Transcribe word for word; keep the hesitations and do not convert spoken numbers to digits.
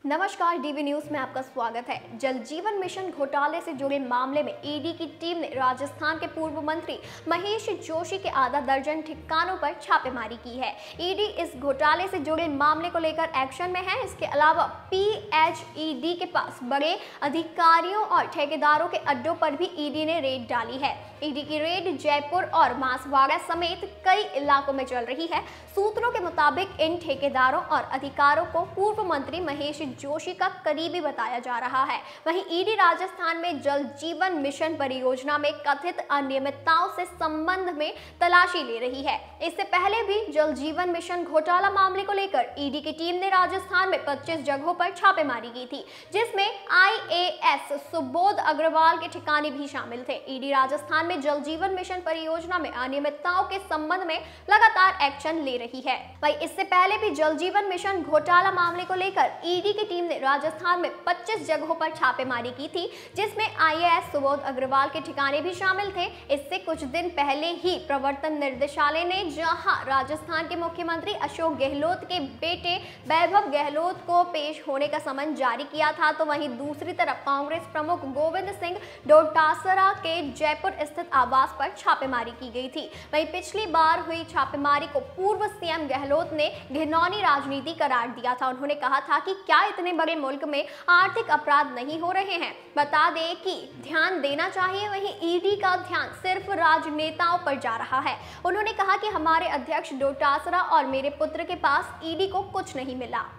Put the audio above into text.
नमस्कार, DV news में आपका स्वागत है। जल जीवन मिशन घोटाले से जुड़े मामले में ईडी की टीम ने राजस्थान के पूर्व मंत्री महेश जोशी के आधा दर्जन ठिकानों पर छापेमारी की है। ईडी इस घोटाले से जुड़े मामले को लेकर एक्शन में है। इसके अलावा पीएचईडी के पास बड़े अधिकारियों और ठेकेदारों के अड्डों पर भी ईडी ने रेड डाली है। ईडी की रेड जयपुर और बांसवाड़ा समेत कई इलाकों में चल रही है। सूत्रों के मुताबिक इन ठेकेदारों और अधिकारों को पूर्व मंत्री महेश जोशी का करीबी बताया जा रहा है। वहीं ईडी राजस्थान में जल जीवन मिशन परियोजना में कथित अनियमितताओं से संबंध में तलाशी ले रही है। इससे पहले भी जल जीवन मिशन घोटाला मामले को लेकर ईडी की टीम ने राजस्थान में पच्चीस जगहों पर छापेमारी की थी, जिसमें आईएएस सुबोध अग्रवाल के ठिकाने भी शामिल थे। ईडी राजस्थान में जल जीवन मिशन परियोजना में अनियमितताओं के संबंध में लगातार एक्शन ले रही है। वहीं इससे पहले भी जल जीवन मिशन घोटाला मामले को लेकर ईडी की टीम ने राजस्थान में पच्चीस जगहों पर छापेमारी की थी, जिसमें आईएएस सुबोध अग्रवाल के ठिकाने भी शामिल थे। इससे कुछ दिन पहले ही प्रवर्तन निर्देशालय ने जहां राजस्थान के मुख्यमंत्री अशोक गहलोत के बेटे वैभव गहलोत को पेश होने का समन जारी किया था, तो वहीं दूसरी तरफ कांग्रेस प्रमुख गोविंद सिंह डोटासरा के जयपुर स्थित आवास पर छापेमारी की गई थी। वहीं पिछली बार हुई छापेमारी को पूर्व सीएम गहलोत ने घिनौनी राजनीति करार दिया था। उन्होंने कहा था कि क्या इतने बड़े मुल्क में आर्थिक अपराध नहीं हो रहे हैं। बता दें कि ध्यान देना चाहिए, वहीं ईडी का ध्यान सिर्फ राजनेताओं पर जा रहा है। उन्होंने कहा कि हमारे अध्यक्ष डोटासरा और मेरे पुत्र के पास ईडी को कुछ नहीं मिला।